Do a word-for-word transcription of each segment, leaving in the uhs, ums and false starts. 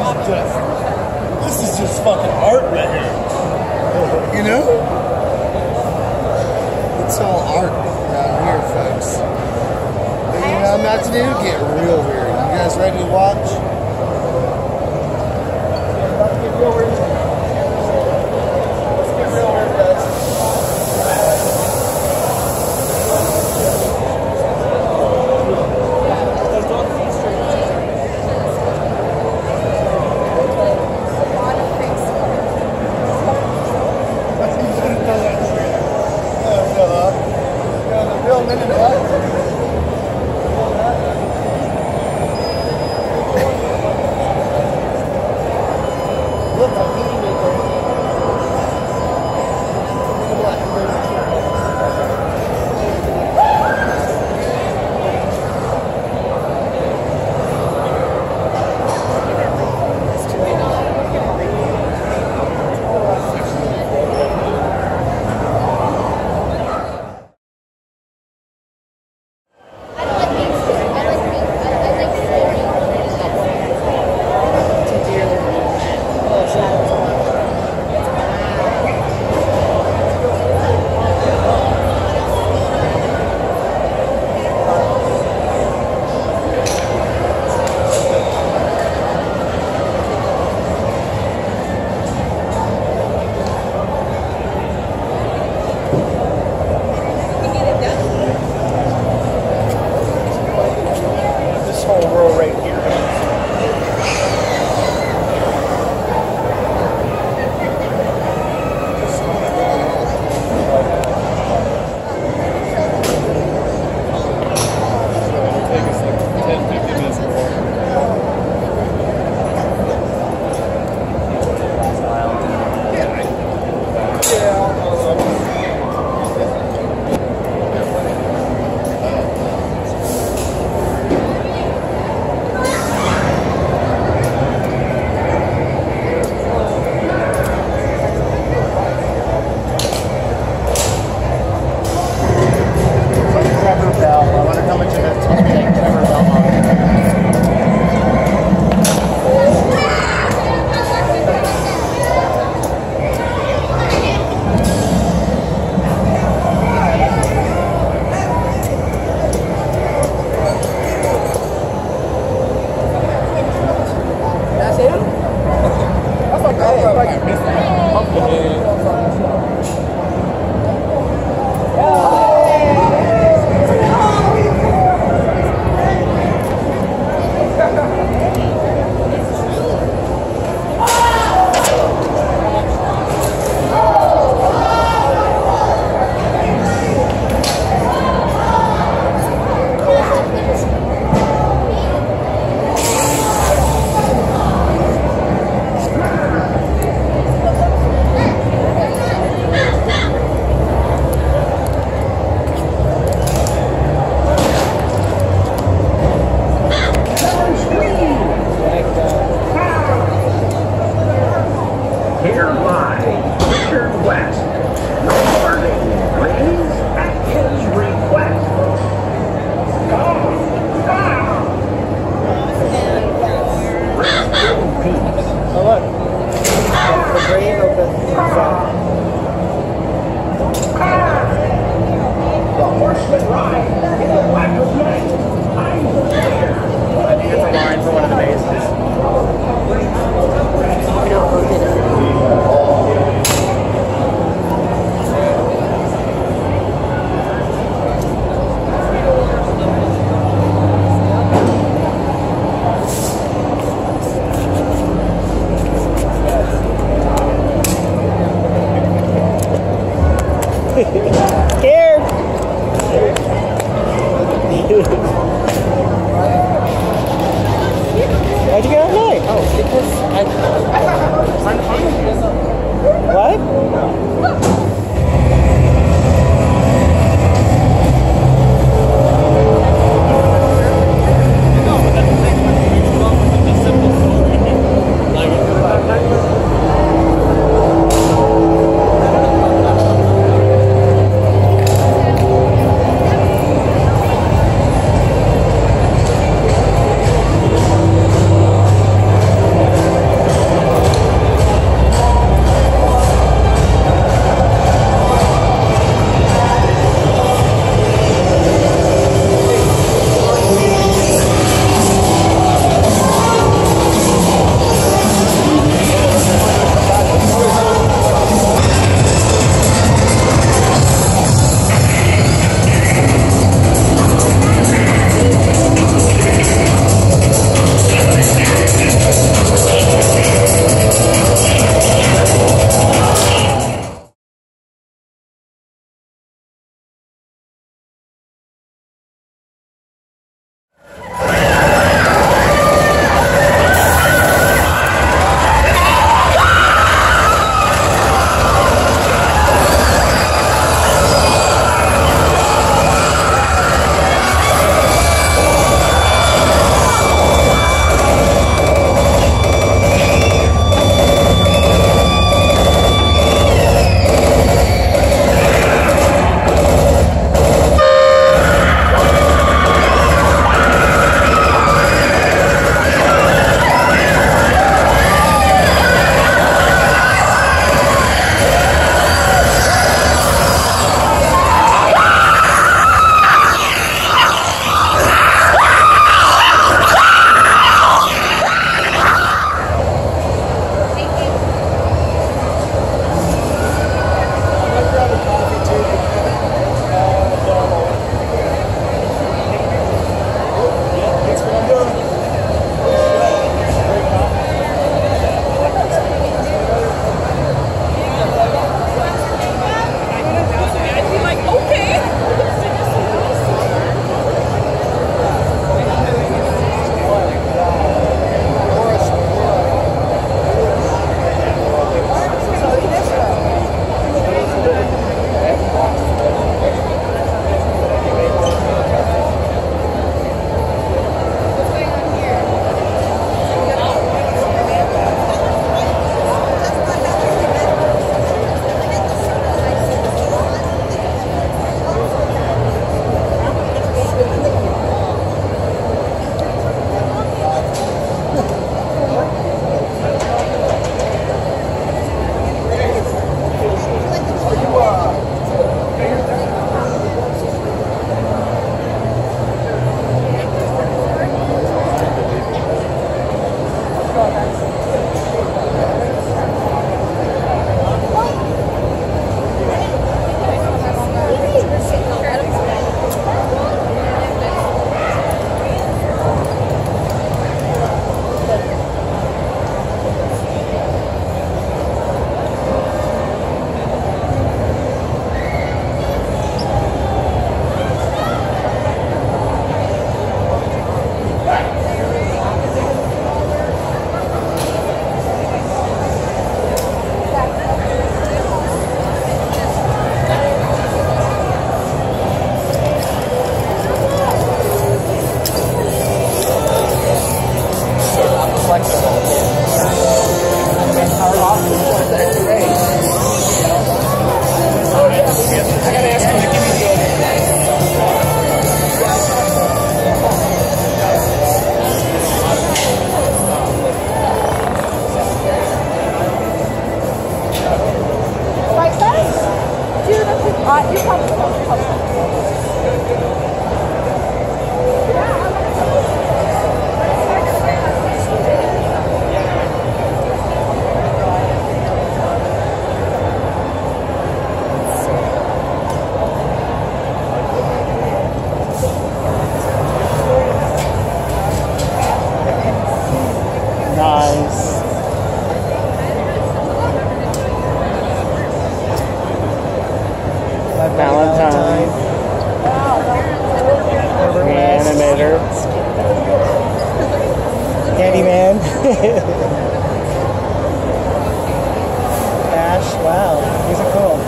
just, this is just fucking art right here. You know? It's all art around here, folks. But you know what I'm about to do? Get real weird. You guys ready to watch? About to get real weird. Let's get real weird, guys. Why'd you get out at night? Oh, because I... What? Valentine. Animator. Candyman. Ash, wow. These are cool.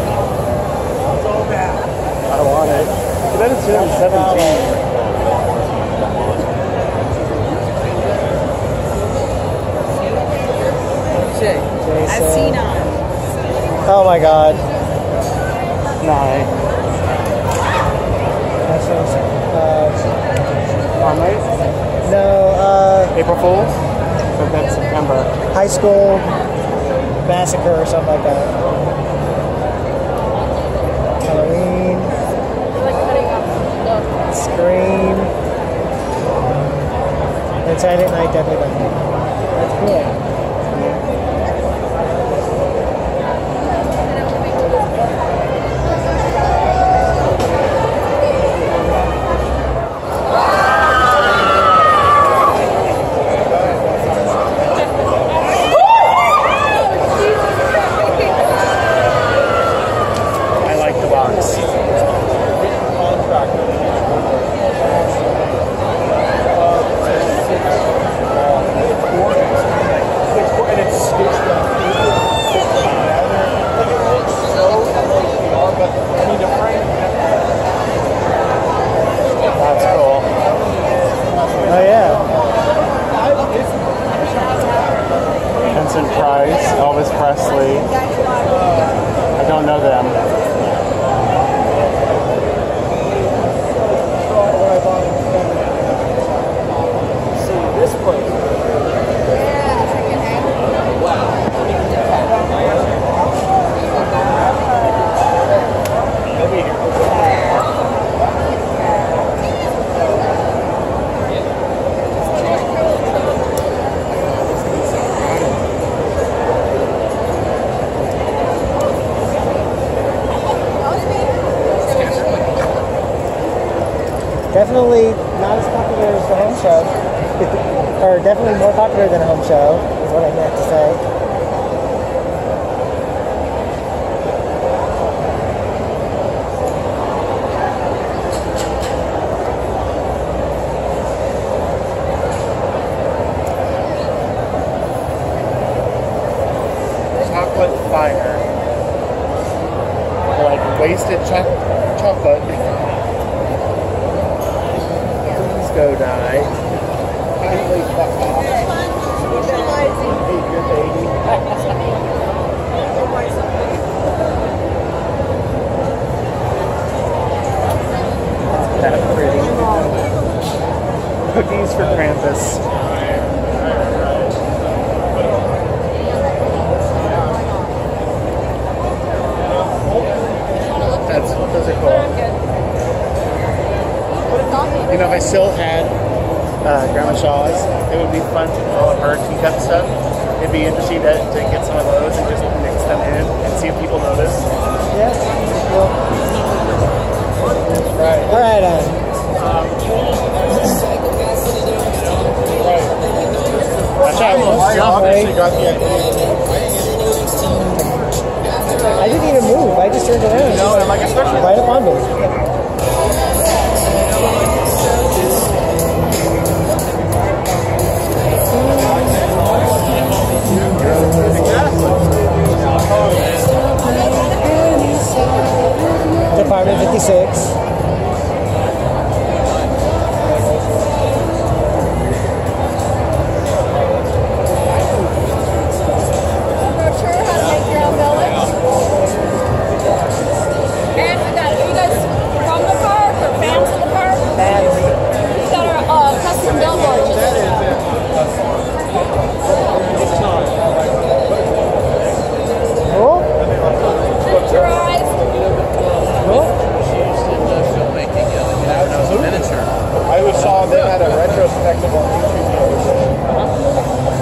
I want it. But then it's seventeen. I've seen on. Oh my god. Nine. That's uh, Marmaid? no, uh, April Fools? Or that's September. High School Massacre or something like that. Halloween. Scream. And Saturday Night Deadly Night. That's cool. Elvis Presley. I don't know them. See this place. Definitely not as popular as the home show. Or definitely more popular than a home show, is what I meant to say. Chocolate fire. Like wasted cho chocolate. Go die. Finally, fuck off. Hey, your baby. That's pretty. Cookies for Krampus. That's, those are cool. You know, if I still had uh, Grandma Shaw's. It would be fun to all of her teacup stuff. It'd be interesting to, to get some of those and just mix them in and see if people notice. Yeah. Cool. Right. All right. Uh, Um, right. That's how I I obviously got the idea. I didn't even move. I just turned around. No, and like especially Right up on me. Department fifty-six. And we got, are you guys from the park or fans of the park? Fans. We got our uh, custom billboard. Cool. Picture our eyes. Cool. I was saw them at a retrospective on YouTube the other day.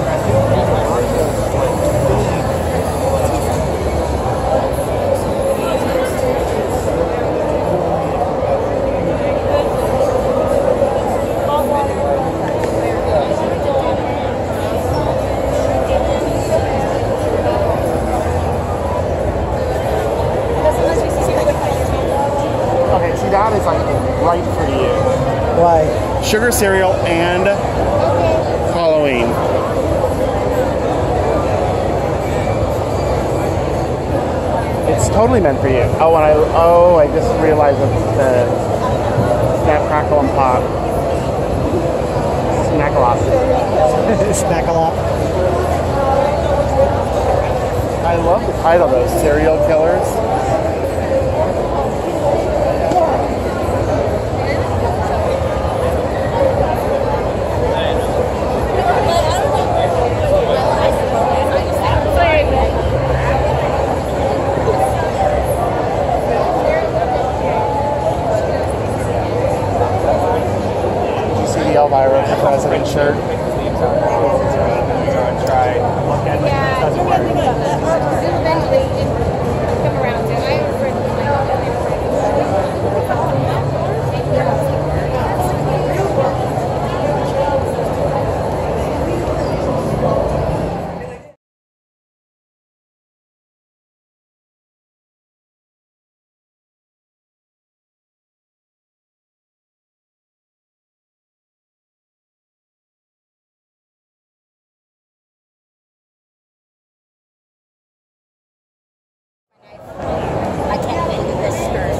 Okay, see that is like right for you. Why? Sugar cereal and Halloween. It's totally meant for you. Oh, and I oh I just realized that the snap crackle and pop. Snack-a-lot. Snack a lot. I love the title though, Serial Killers. Did you see the Elvira for President shirt? Try. Yeah, you can pick it up. Eventually, come around to it. I have a friend who's like, I can't fit in this skirt.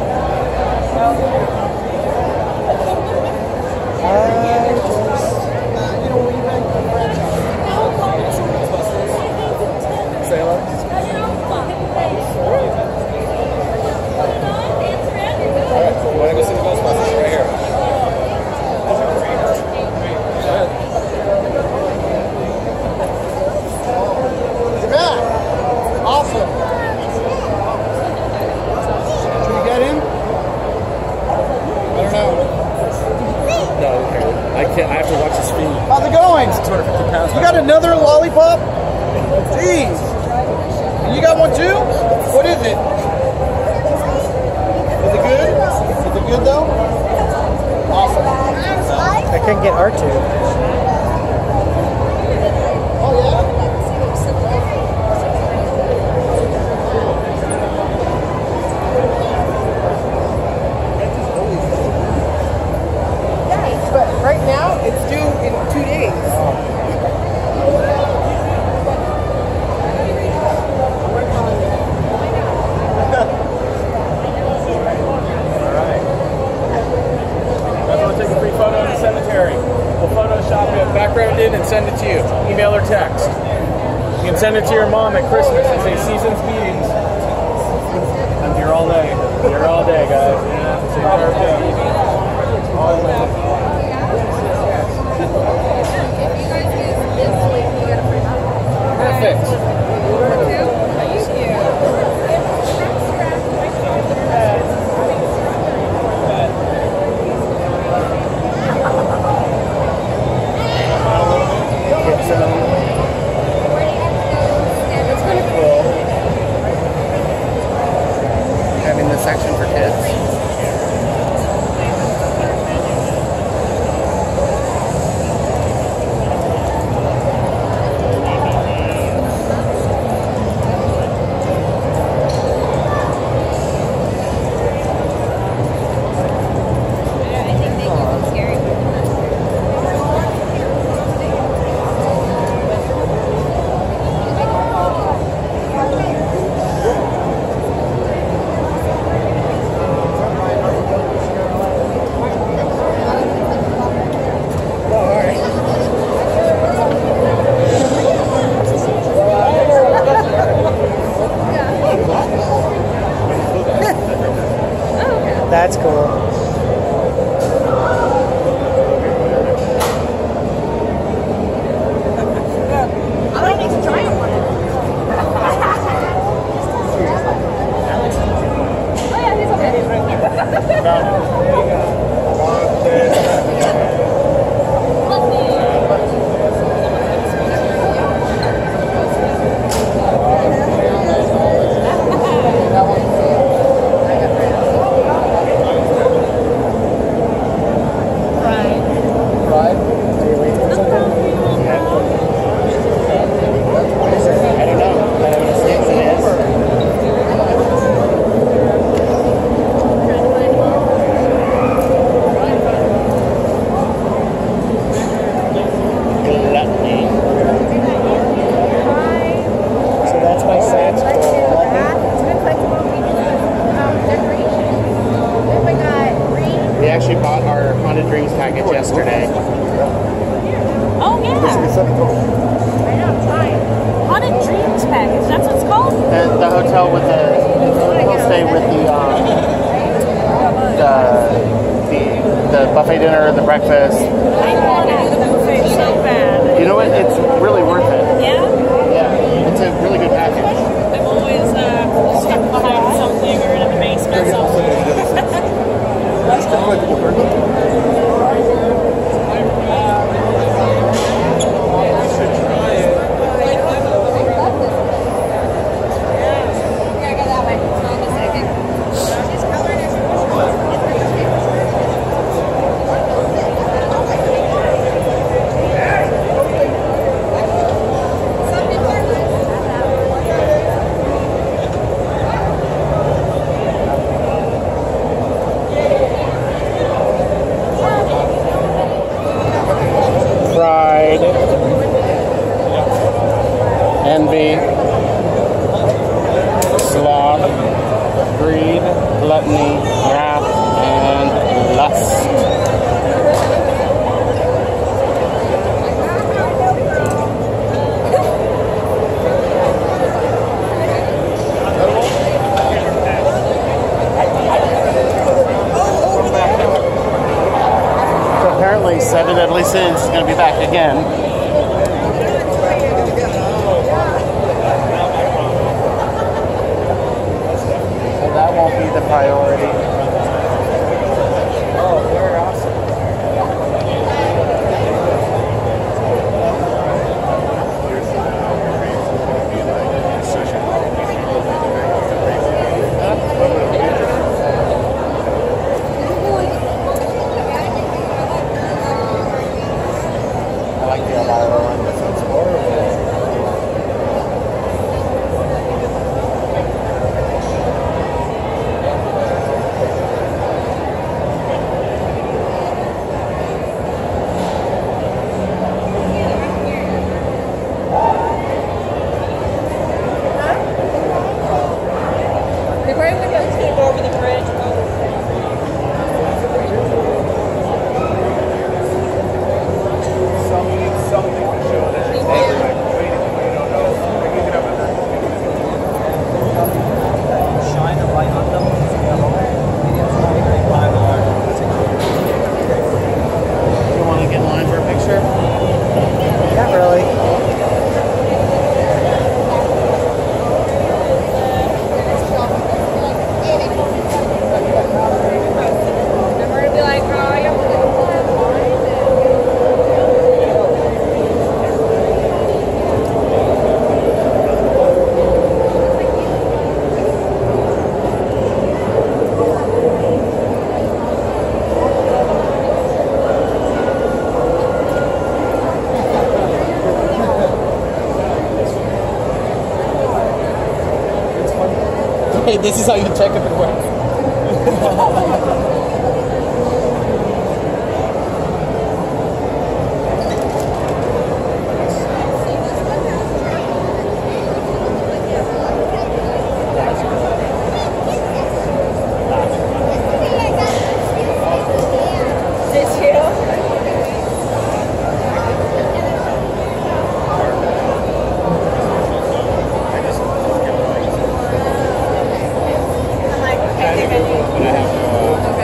You want to go see the Ghostbusters right here? You're back. Awesome. Can you get him? I don't know. No, okay. I can't. I have to watch his feet. How's it going? two hundred fifty pounds. You got another lollipop? Jeez. And you got one too? What is it? Is it good? Is it good though? Awesome. I couldn't get R two. Oh yeah? But right now, it's due in two days. Take a free photo in the cemetery. We'll Photoshop it, background in, and send it to you. Email or text. You can send it to your mom at Christmas and say seasons meetings. I'm here all day. Here all day, guys. Perfect. hotel with the, we'll stay with the, um, the, the, the buffet dinner, the breakfast. I want to do the buffet so bad. You know what? It's really worth it. Yeah? Yeah, it's a really good package. I'm always uh, stuck behind something or in the basement something. Pride, envy, sloth, greed, gluttony, wrath, and lust. So apparently Seven Deadly Sins is going to be back again. So that won't be the priority. Oh, very awesome. I like the Elvira one. That sounds horrible. They're right when I was going to go over the bridge. Something, something to show that. Waiting, you don't know. Picking it up at the Shine a light on them. You want to get in line for a picture? Not really. I'm going to be like, oh, you have to go Hey, this is how you check if it works. Is this you? I'm like, okay, I think I need. But I have to, uh,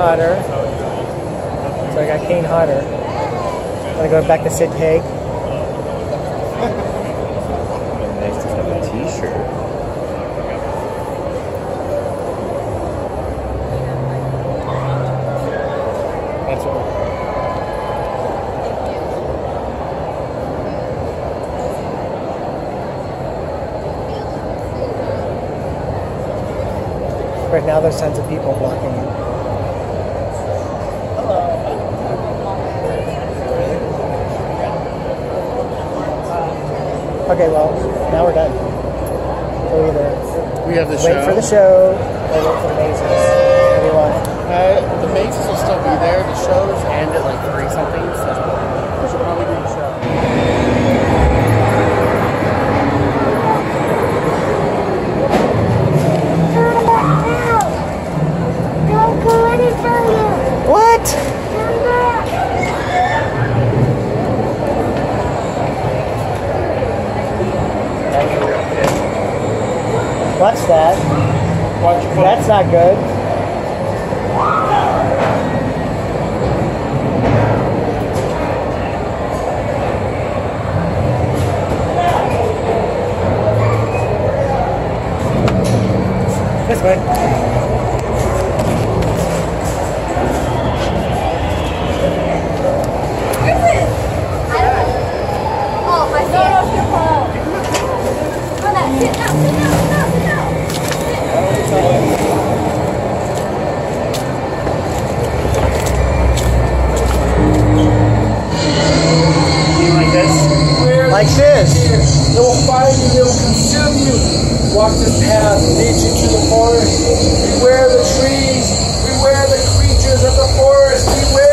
hotter. So I got Kane hotter. Gonna go back to Sid Haig. Nice to have a t-shirt. That's what. Right now there's tons of people blocking you. Okay, well, now we're done. So either We have the wait show. for the show or wait for the mazes. What do you want? Uh, the mazes will still be there. The shows end at like three something, so we should probably do the show. What? What's that? Watch your That's not good. This way. Oh, my God. No, no, your fault. Oh, that. Sit down, sit down, sit down, sit down. Like this? Like this. They will find you, they will consume you. Walk this path, lead you to the forest. Beware the trees, beware the creatures of the forest, beware